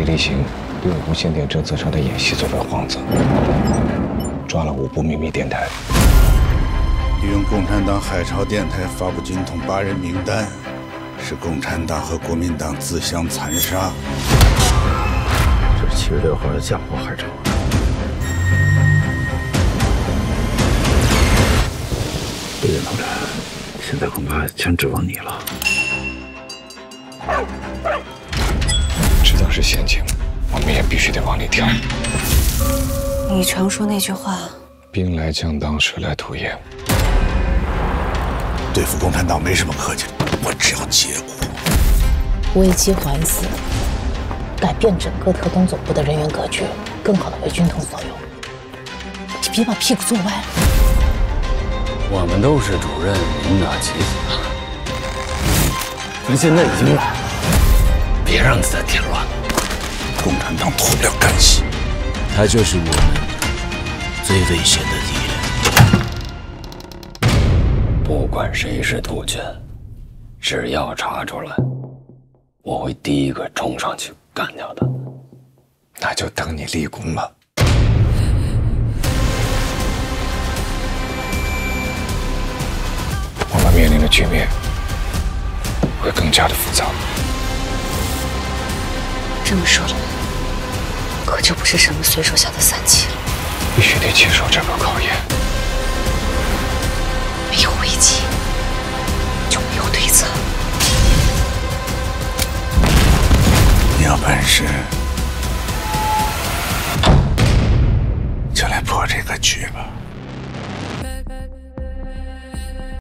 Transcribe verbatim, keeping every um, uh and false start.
李立行利用无线电政策上的演戏作为幌子，抓了五部秘密电台， 利用共产党海潮电台发布军统八人名单，使共产党和国民党自相残杀。 这是七月六号的嫁祸海潮。陆远同志，现在恐怕全指望你了。 知道是陷阱，我们也必须得往里跳。 你常说那句话：“ 兵来将挡，水来土掩。” 对付共产党没什么客气的，我只要结果。 危机还死，改变整个特工总部的人员格局，更好的为军统所用。你别把屁股坐歪了。 我们都是主任，领导棋子。咱现在已经晚了，别让他再添乱。 共产党脱不了干系， 他就是我们最危险的敌人。 不管谁是杜鹃，只要查出来，我会第一个冲上去干掉他。 那就等你立功吧。我们面临的局面会更加的复杂。 这么说来，可就不是什么随手下的散棋了。 必须得接受这个考验。 没有危机，就没有对策。 你有本事，就来破这个局吧。